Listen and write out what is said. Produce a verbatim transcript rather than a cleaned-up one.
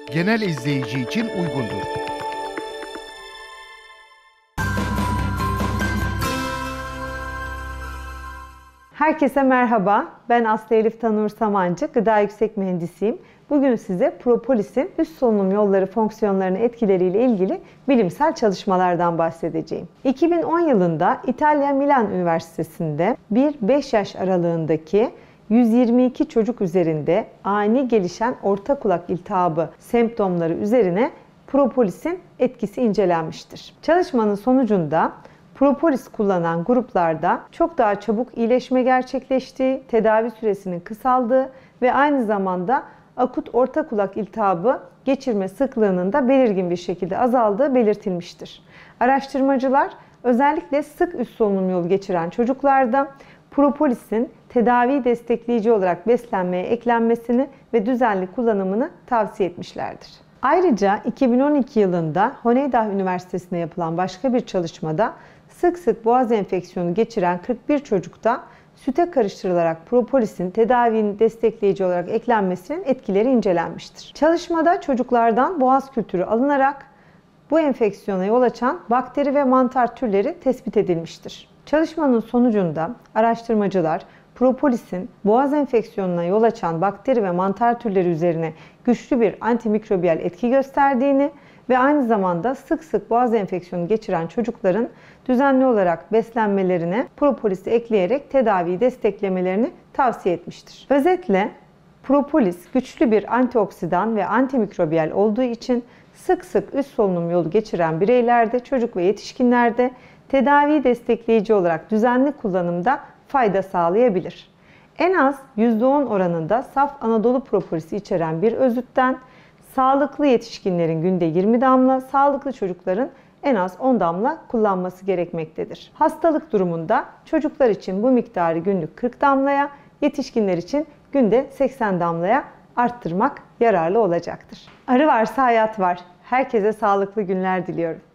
genel izleyici için uygundur. Herkese merhaba, ben Aslı Elif Tanur Samancı, Gıda Yüksek Mühendisiyim. Bugün size propolisin üst solunum yolları fonksiyonlarını etkileriyle ilgili bilimsel çalışmalardan bahsedeceğim. iki bin on yılında İtalya Milan Üniversitesi'nde bir beş yaş aralığındaki yüz yirmi iki çocuk üzerinde ani gelişen orta kulak iltihabı semptomları üzerine propolisin etkisi incelenmiştir. Çalışmanın sonucunda propolis kullanan gruplarda çok daha çabuk iyileşme gerçekleştiği, tedavi süresinin kısaldığı ve aynı zamanda akut orta kulak iltihabı geçirme sıklığının da belirgin bir şekilde azaldığı belirtilmiştir. Araştırmacılar özellikle sık üst solunum yolu geçiren çocuklarda propolisin tedavi destekleyici olarak beslenmeye eklenmesini ve düzenli kullanımını tavsiye etmişlerdir. Ayrıca iki bin on iki yılında Honeydah Üniversitesi'nde yapılan başka bir çalışmada sık sık boğaz enfeksiyonu geçiren kırk bir çocukta süte karıştırılarak propolisin tedavinin destekleyici olarak eklenmesinin etkileri incelenmiştir. Çalışmada çocuklardan boğaz kültürü alınarak bu enfeksiyona yol açan bakteri ve mantar türleri tespit edilmiştir. Çalışmanın sonucunda araştırmacılar propolisin boğaz enfeksiyonuna yol açan bakteri ve mantar türleri üzerine güçlü bir antimikrobiyal etki gösterdiğini ve aynı zamanda sık sık boğaz enfeksiyonu geçiren çocukların düzenli olarak beslenmelerine propolisi ekleyerek tedaviyi desteklemelerini tavsiye etmiştir. Özetle propolis güçlü bir antioksidan ve antimikrobiyal olduğu için sık sık üst solunum yolu geçiren bireylerde, çocuk ve yetişkinlerde tedaviyi destekleyici olarak düzenli kullanımda fayda sağlayabilir. En az yüzde on oranında saf Anadolu propolisi içeren bir özütten sağlıklı yetişkinlerin günde yirmi damla, sağlıklı çocukların en az on damla kullanması gerekmektedir. Hastalık durumunda çocuklar için bu miktarı günlük kırk damlaya, yetişkinler için günde seksen damlaya arttırmak yararlı olacaktır. Arı varsa hayat var. Herkese sağlıklı günler diliyorum.